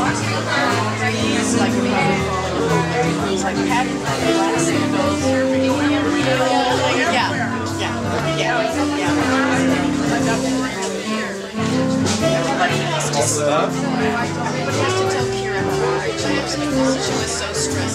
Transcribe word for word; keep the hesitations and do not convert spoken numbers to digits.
He's like a He's like having fun relaxing and goes, yeah, yeah, yeah, yeah. Everybody has to stop. Everybody has to tell Kira about her. She was so stressed.